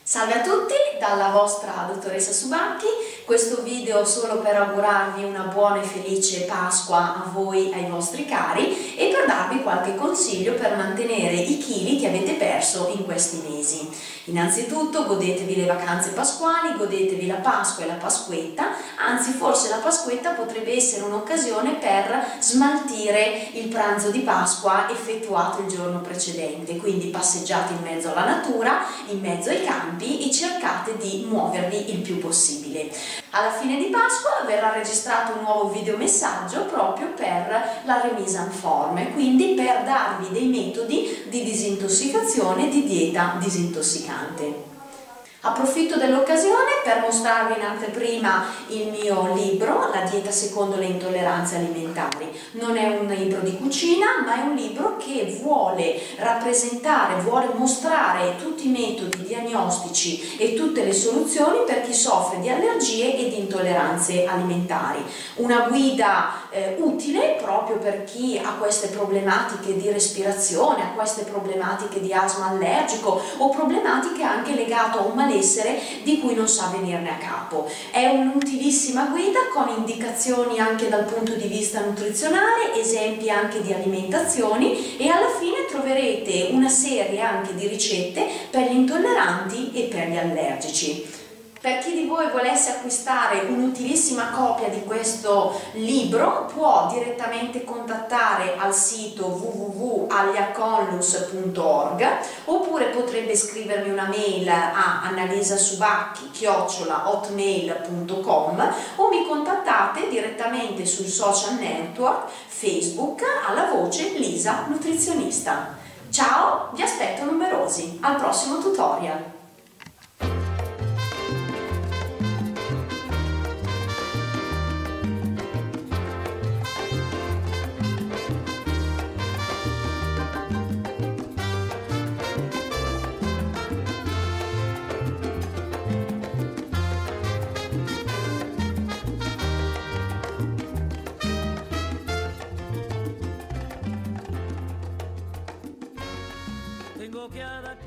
Salve a tutti, dalla vostra dottoressa Subacchi. Questo video solo per augurarvi una buona e felice Pasqua a voi e ai vostri cari e per darvi qualche consiglio per mantenere i chili che avete perso in questi mesi. Innanzitutto godetevi le vacanze pasquali, godetevi la Pasqua e la Pasquetta, anzi forse la Pasquetta potrebbe essere un'occasione per smaltire il pranzo di Pasqua effettuato il giorno precedente, quindi passeggiate in mezzo alla natura, in mezzo ai campi e cercate di muovervi il più possibile. Alla fine di Pasqua verrà registrato un nuovo videomessaggio proprio per la remise en forme, quindi per darvi dei metodi di disintossicazione, di dieta disintossicante. Approfitto dell'occasione per mostrarvi in anteprima il mio libro, La dieta secondo le intolleranze alimentari. Non è un libro di cucina, ma è un libro che vuole rappresentare, vuole mostrare tutti i metodi diagnostici e tutte le soluzioni per chi soffre di allergie e di intolleranze alimentari. Una guida utile proprio per chi ha queste problematiche di respirazione, ha queste problematiche di asma allergico o problematiche anche legate a un malessere di cui non sa venirne a capo. È un'utilissima guida con indicazioni anche dal punto di vista nutrizionale, esempi anche di alimentazioni e alla fine troverete una serie anche di ricette per gli intolleranti e per gli allergici. Per chi di voi volesse acquistare un'utilissima copia di questo libro può direttamente contattare al sito www.aliaconlus.org oppure potrebbe scrivermi una mail a annalisasubacchi@hotmail.com o mi contattate direttamente sul social network Facebook alla voce Lisa Nutrizionista. Ciao, vi aspetto numerosi, al prossimo tutorial! Tengo que adaptar